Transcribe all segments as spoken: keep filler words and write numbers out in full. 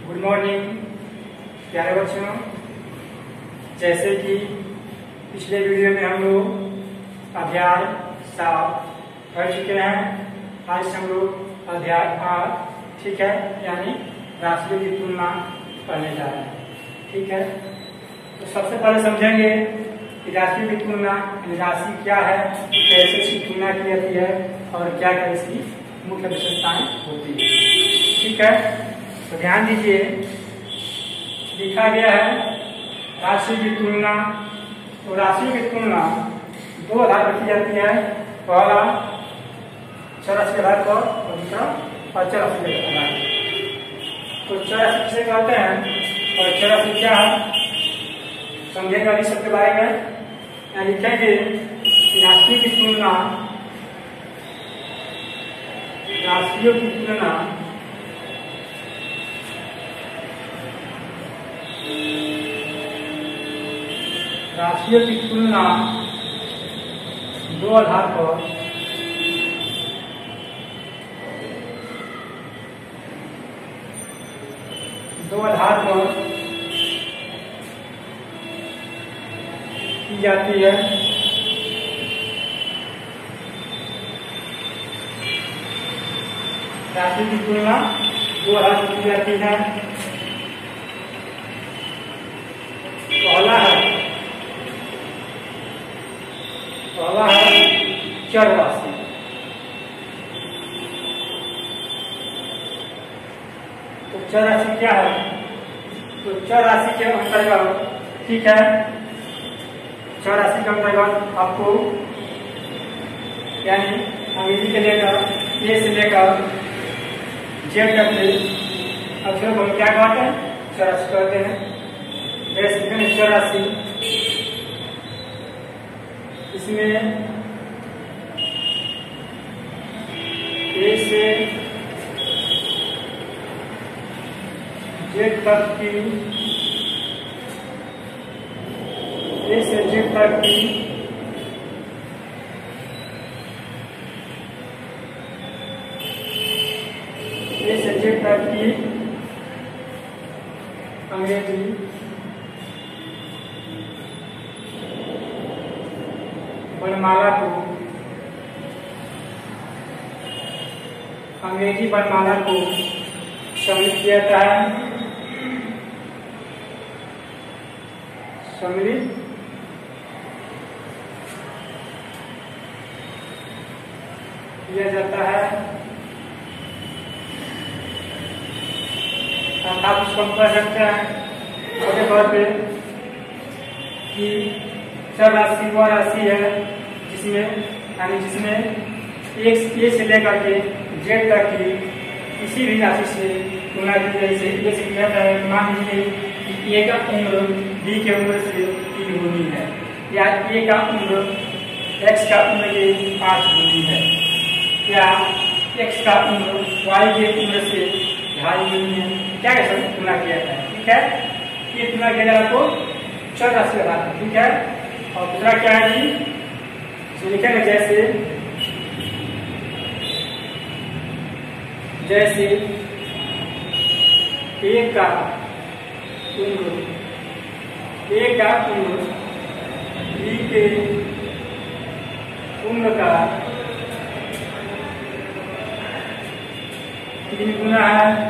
Good morning प्यारे बच्चों। जैसे कि पिछले वीडियो में हम लोग अध्याय सात पढ़ चुके हैं, आज हम लोग अध्याय आठ, ठीक है, यानी राशियों की तुलना पढ़ने जा रहे हैं। ठीक है, तो सबसे पहले समझेंगे कि राशियों की तुलना, राशि क्या है, कैसे इसकी तुलना की जाती है और क्या क्या इसकी मुख्य विशेषताएं होती है। ठीक है, तो ध्यान दीजिए, लिखा गया है राशि की तुलना। तो राशियों की तुलना दो आधार पर की जाती है, पहला चौरासी के आधार पर और दूसरा पचासी के आधार पर। तो चौरासी किसे कहते हैं और चौरासी क्या है, समझेगा इस सबके बारे में। यहाँ लिखेंगे राशियों की तुलना, राशियों की तुलना राशियों की तुलना दो आधार पर दो आधार पर की जाती है। राशि की तुलना दो आधार पर की जाती है। पहला है पहला है चर राशि। तो चर राशि क्या है, तो चर राशि के अंतर्गत, ठीक है, चर राशि के अंतर्गत आपको यानी अंग्रेजी के लेकर ए से लेकर जेड तक के अक्षरों को क्या कहते हैं, चर राशि कहते हैं। जैसे चर राशि, इसमें ए से जेड तक की ए से जेड तक की ए से जेड तक की अंग्रेजी वर्णमाला को अंग्रेजी वर्णमाला को सम्मिलित किया जाता है। सम्मिलित किया जाता है अर्थात उसको हम कह सकते हैं छोटे तौर पे कि चर राशि वह राशि है जिसमें यानी जिसमें एक ए से लेकर के जेड तक की किसी भी राशि से तुलना की जाए। ये से क्या है, मान लीजिए कि ए का उम्र बी के उम्र से तीन गुनी है, या ए का उम्र एक्स का उम्र के पाँच गुनी है, या एक्स का उम्र वाई के उम्र से ढाई गुनी है। क्या है, सब तुलना किया जाता है। ठीक है, ये तुलना किया जाए तो चर राशि का बात है। ठीक है, और दूसरा क्या है जी, लिखेंगे जैसे जैसे एक का उम्र एक का उम्र बी के उम्र का तीन गुना है,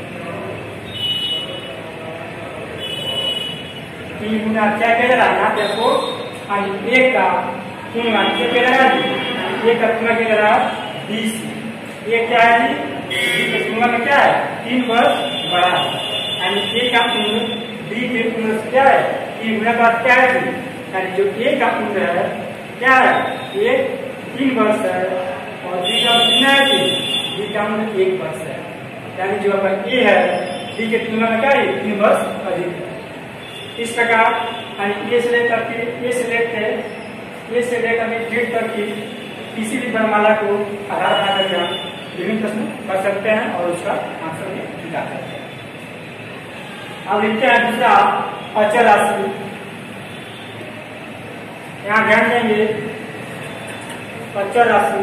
तीन गुना क्या कह रहा है यहाँ पे आपको, एक का तुलना क्या कह रहा है, एक का तुलना क्या कह रहा है बीस। एक क्या है जी, बी के तुलना में क्या है, तीन वर्ष बड़ा है, यानी ए का उम्र बी के उम्र से क्या है, तीन गुना का क्या है जी, यानी जो ए का उम्र है क्या है, एक तीन वर्ष है और बी का कितना है जी, बी का उम्र एक वर्ष है, यानी जो आपका ए है बी के तुलना में क्या है, तीन वर्ष अधिक है। इस प्रकार यानी ए से लेकर के ए से लेकर ए से लेकर के जेड तक की किसी भी वर्णमाला को आधार बना करके हम विभिन्न प्रश्न कर सकते हैं और उसका आंसर भी निकाल सकते हैं। अब लिखते हैं दूसरा अचर राशि। यहाँ ध्यान देंगे अचर राशि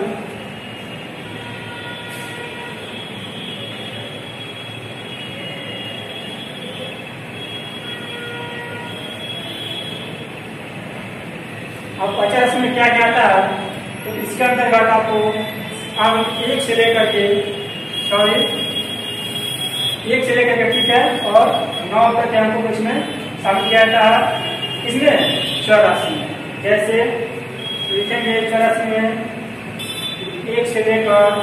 आता है तो इसके अंतर्गत आपको अंक एक से लेकर के सॉरी एक से लेकर के ठीक है और नौ तक के अंकों को इसमें शामिल किया जाता है। इसमें चौरासी में जैसे लिखेंगे चौरासी में एक से लेकर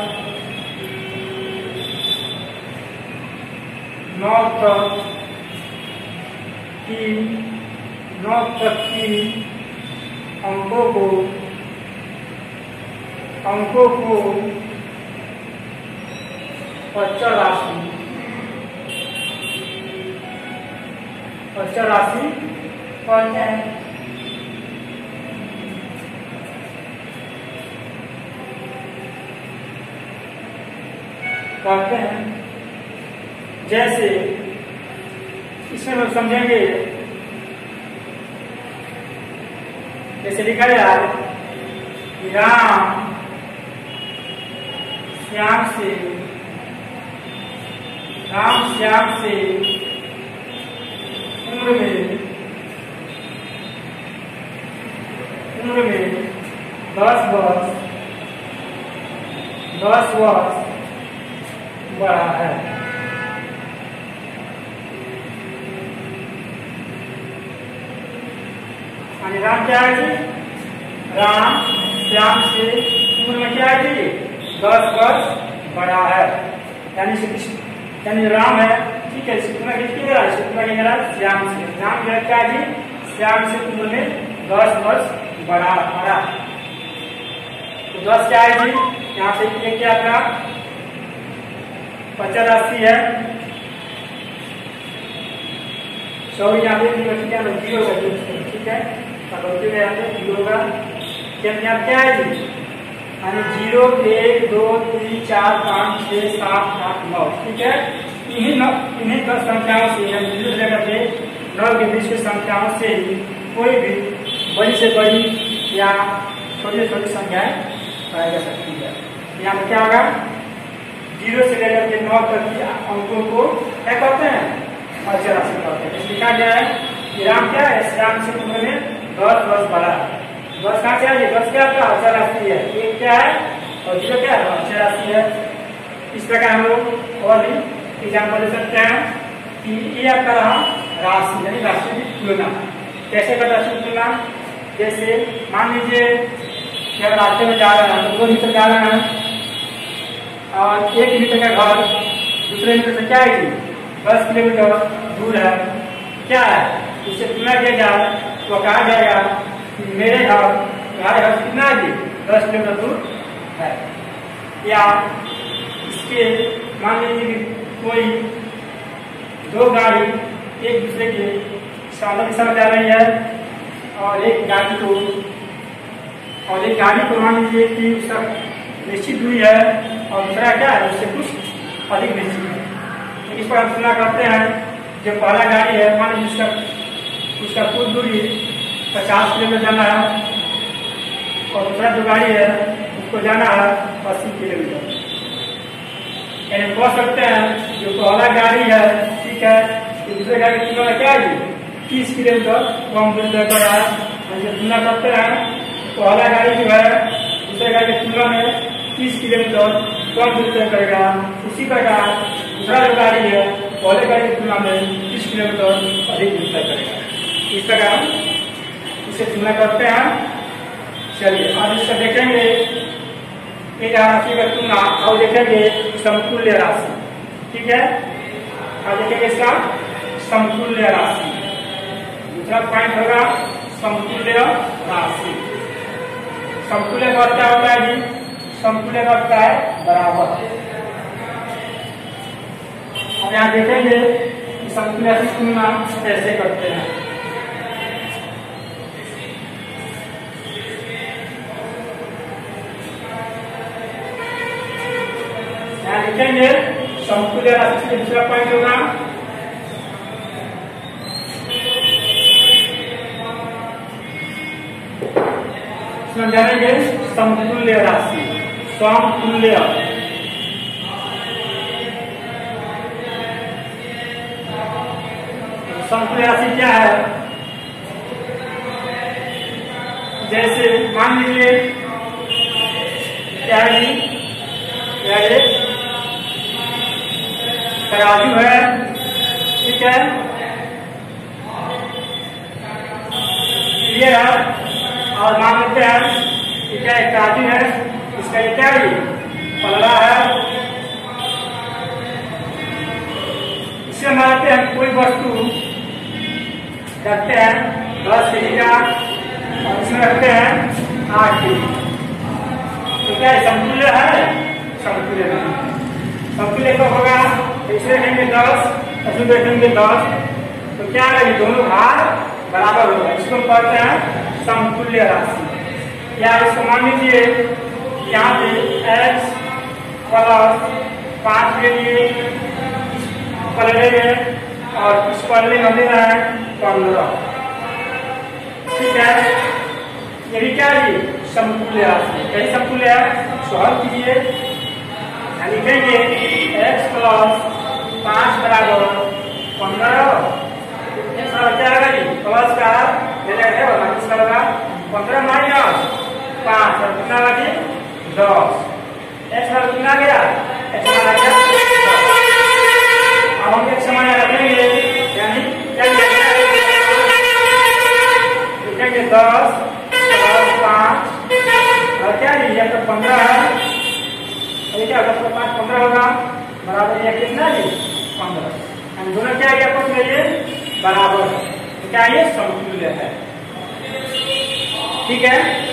नौ तक की नौ तक की अंकों को अंकों को अचर राशि अचर राशि कहते हैं। कहते हैं जैसे इसमें हम समझेंगे, जैसे लिखा है राम श्याम से राम श्याम से उम्र में उम्र में दस वर्ष दस वर्ष बड़ा है। राम क्या है जी? राम श्याम से उम्र में क्या है जी? दस वर्ष बड़ा है। यानी यानी राम है, ठीक है, तुलना किसकी करा है? तुलना की करा श्याम से। राम जो है क्या जी? श्याम से उम्र में दस वर्ष बड़ा बड़ा। तो दस क्या है जी? यहाँ से एक क्या था? पचास राशि है, सॉरी यहाँ पे ठीक है जीरो का ठीक है जीरो का क्या है जी? यानी जीरो एक दो तीन चार पाँच छह सात आठ नौ, ठीक है। इन्हीं नौ इन्हीं दस संख्याओं से जीरो से लेकर के नौ के बीच की संख्याओं से ही कोई भी बड़ी से बड़ी या छोटी छोटी संख्याएं पाई जा सकती है। यहाँ पर क्या होगा? जीरो से लेकर के नौ तक की अंकों को क्या कहते हैं? अचर राशि कहते हैं। लिखा गया है कि राम क्या है? श्याम से उम्र में दस वर्ष बड़ा है। दस कहाँ से आ गई? दस क्या आपका अचर राशि है, एक क्या है और जीरो क्या है? अचर राशि है। इस प्रकार हम लोग और भी एग्जाम्पल दे सकते हैं कि ये आपका रहा राशि यानी राशि की तुलना। कैसे कर राशि की तुलना? जैसे मान लीजिए कि हम रास्ते में जा रहे हैं तो दो मीटर जा रहे हैं और एक मीटर का घर दूसरे मीटर से क्या है कि दस किलोमीटर दूर है, क्या है? इससे तुलना किया जाए तो कहा जाएगा कि मेरे घर तुम्हारे घर से कितना है? दस किलोमीटर दूर है। या इसके मान लीजिए कि कोई दो गाड़ी एक दूसरे के सामने दिशा में जा रही है और एक गाड़ी को और एक गाड़ी को मान लीजिए कि उसका निश्चित दूरी है और दूसरा क्या है? उससे कुछ अधिक निश्चित है। तो इस पर हम तुलना करते हैं। जो पहला गाड़ी है मान लीजिए उसका उसका कुल दूरी पचास किलोमीटर जाना है और दूसरा जो गाड़ी है उसको जाना है अस्सी किलोमीटर। यानी कह सकते हैं जो पहला गाड़ी है, ठीक है, तो दूसरे गाड़ी की तुलना क्या है? तीस किलोमीटर कम दूरी तय कर रहा है। जो तुलना करते हैं पहला गाड़ी जो है दूसरे गाड़ी की तुलना में तीस किलोमीटर कम दूरी तय करेगा। उसी प्रकार दूसरा जो गाड़ी है पहले गाड़ी की तुलना में तीस किलोमीटर अधिक दूरी तय करेगा। इस प्रकार इसे तुलना करते हैं। चलिए अब इसका देखेंगे एक राशि का तुलना और देखेंगे समतुल्य राशि, ठीक है। अब देखेंगे इसका समतुल्य राशि। दूसरा पॉइंट होगा समतुल्य राशि। समतुल्य का क्या होता है जी? समतुल्य का होता है बराबर। अब यहाँ देखेंगे कि समतुल्य राशि की तुलना कैसे करते हैं। यहाँ लिखेंगे समतुल्य राशि का दूसरा पॉइंट होगा इसमें जानेंगे समतुल्य राशि। समतुल्य समतुल्य राशि क्या है? जैसे मान लीजिए क्या है जी, क्या है तराजू है, ठीक है, क्लियर है। और मान लेते हैं कि क्या एक तराजू है, इसका ये क्या है, पलड़ा है। इससे मानते हैं कोई वस्तु रखते हैं दस केजी का और इसमें रखते हैं आठ केजी, तो क्या समतुल्य है? समतुल्य नहीं। समतुल्य कब होगा? इसे रखेंगे दस, इसमें रखेंगे दस, तो क्या है दोनों भार बराबर होगा। इसको कहते हैं समतुल्य राशि। या इसको मान लीजिए यहाँ पे x प्लस पांच के लिए पलड़े में और इस पलड़े में दे रहा है पंद्रह, ठीक है। ये भी क्या है? समतुल्य राशि। यही समतुल्य है, सॉल्व कीजिए, लिखेंगे x प्लस पांच बराबर पंद्रह, क्या होगा जी? प्लस का माइनस का होगा, पंद्रह माइनस पांच और कितना होगा जी? दस। एक्स बराबर कितना गया? एक्स बराबर गया अब हम एक समान रखेंगे, यानी क्या लिखेंगे दस प्लस पांच और क्या जी? ये तो पंद्रह है, ये क्या दस प्लस पांच पंद्रह होगा, बराबर ये कितना जी? पंद्रह। हम दोनों क्या क्या आपस में ये बराबर है, तो क्या ये समतुल्य है, ठीक है।